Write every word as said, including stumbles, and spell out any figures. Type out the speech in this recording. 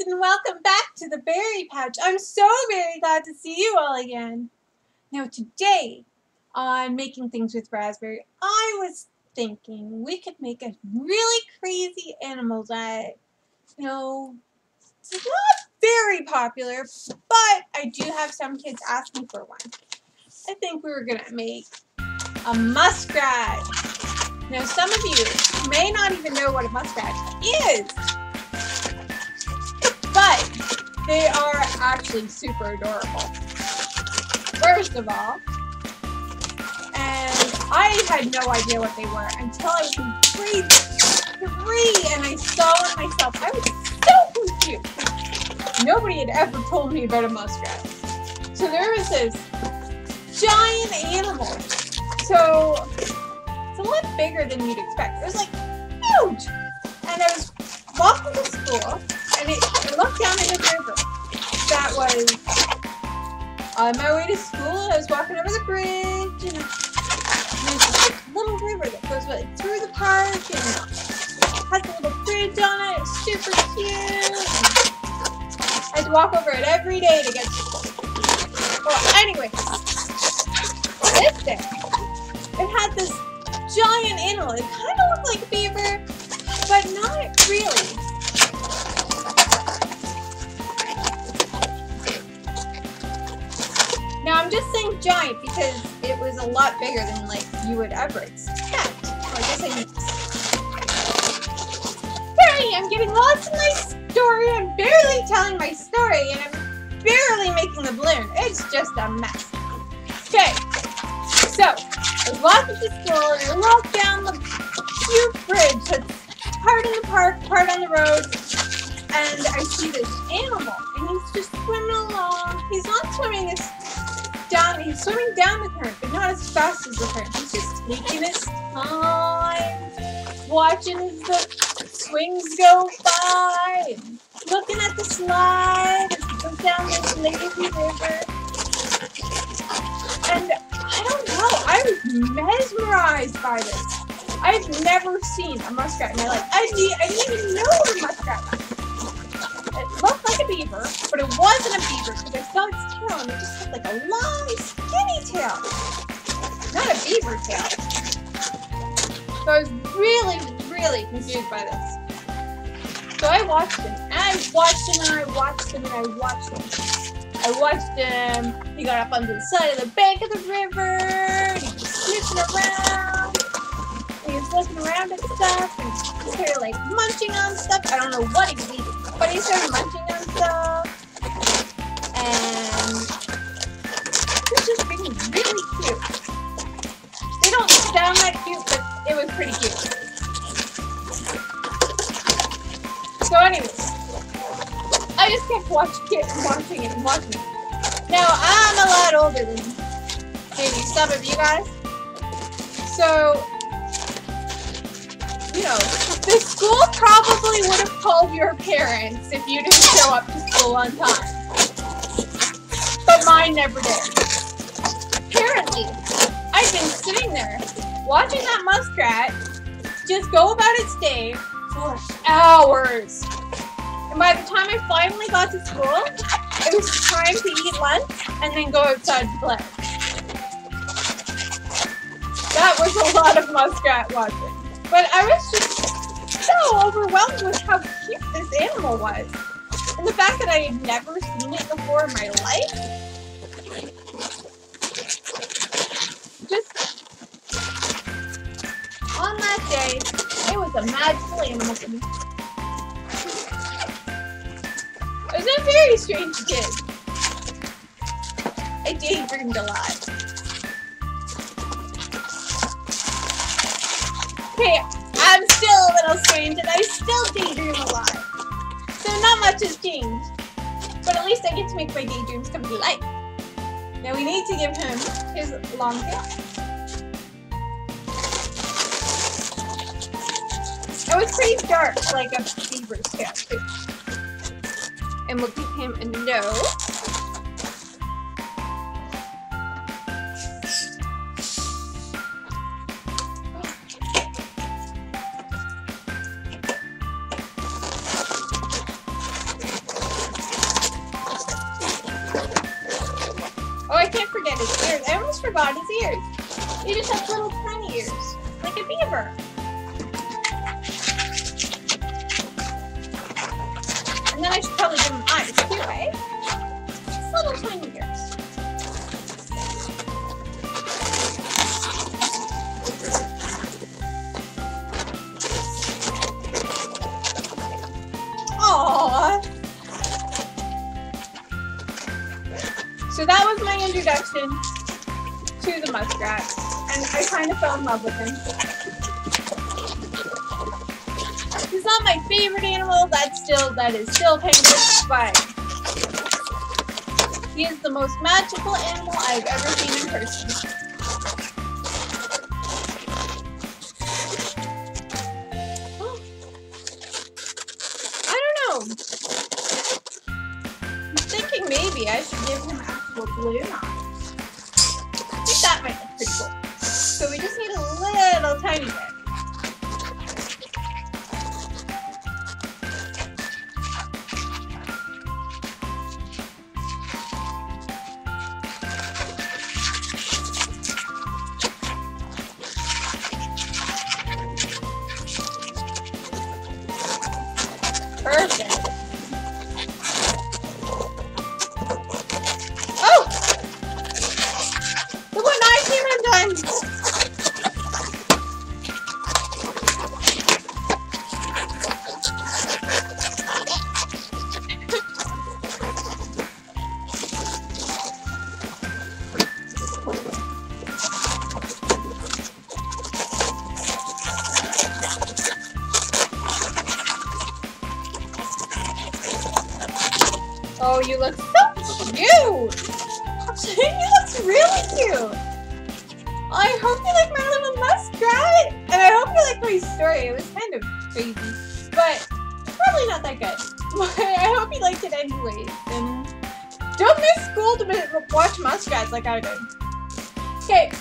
and welcome back to the Berry Patch. I'm so very glad to see you all again. Now today, on Making Things with Razberry, I was thinking we could make a really crazy animal that, you know, it's not very popular, but I do have some kids asking for one. I think we were going to make a muskrat. Now some of you may not even know what a muskrat is, but they are actually super adorable. First of all, and I had no idea what they were until I was in grade three and I saw one myself. I was so confused. Nobody had ever told me about a muskrat. So there was this giant animal. So it's a lot bigger than you'd expect. It was like huge. And I was walking to school and it, I looked down in the river that was on my way to school. I was walking over the bridge and there's this little river that goes like through the park and has a little bridge on it. It's super cute. I had to walk over it every day to get to school. Well, anyway, this day, it had this giant animal. It kind of looked like a beaver, but not really. Now I'm just saying giant because it was a lot bigger than like you would ever expect. Well, I guess I need to. Here I am getting lost in my story. I'm barely telling my story and I'm barely making the balloon. It's just a mess. Okay, so I was walking to school and I walked down the cute bridge that's part in the park, part on the road, and I see this animal and he's just swimming along. He's not swimming as down, he's swimming down the current, but not as fast as the current. He's just taking his time, watching as the swings go by, and looking at the slide as he goes down this lazy river. And I don't know, I was mesmerized by this. I've never seen a muskrat in my life. I didn't, I didn't even know what a muskrat was. It looked like a beaver, but it wasn't a beaver because I saw its tail and it just had like a long, skinny tail. Not a beaver tail. So I was really, really confused by this. So I watched him, and I watched him, and I watched him, and I watched him. I watched him, he got up onto the side of the bank of the river, and he was sniffing around. And he was looking around at stuff, and he started like munching on stuff. I don't know what he was eating. But he started munching on stuff, and he was just being really cute. They don't sound that cute, but it was pretty cute. So anyways, I just kept watching it and watching it and watching it. Now, I'm a lot older than maybe some of you guys. So, you know, the school probably would have called your parents if you didn't show up to school on time. But mine never did. Apparently, I've been sitting there watching that muskrat just go about its day for hours. And by the time I finally got to school, it was time to eat lunch and then go outside to play. That was a lot of muskrat watching. But I was just so overwhelmed with how cute this animal was. And the fact that I had never seen it before in my life. Just on that day, it was a magical animal to me. I was a very strange kid. I daydreamed a lot. Okay, I'm still a little strange and I still daydream a lot. So not much has changed. But at least I get to make my daydreams come to life. Now we need to give him his long tail. Oh, it's pretty dark, like a beaver's tail too. And we'll give him a nose. almost forgot his ears. He just has little tiny ears, like a beaver. And then I should probably give him eyes too, eh? Just little tiny ears. Aww. So that was my introduction to the muskrat, and I kind of fell in love with him. He's not my favorite animal, that's still, that is still penguin, but he is the most magical animal I've ever seen in person. Oh. I don't know. I'm thinking maybe I should give him actual balloon eyes. I think that might look pretty cool. So we just need a little tiny bit. Perfect. Oh! The one eye came undone! Oh, you look so cute! You look really cute! I hope you like my little muskrat! And I hope you like my story. It was kind of crazy, but probably not that good. But I hope you liked it anyways. And don't miss school to watch muskrats like I did. Okay,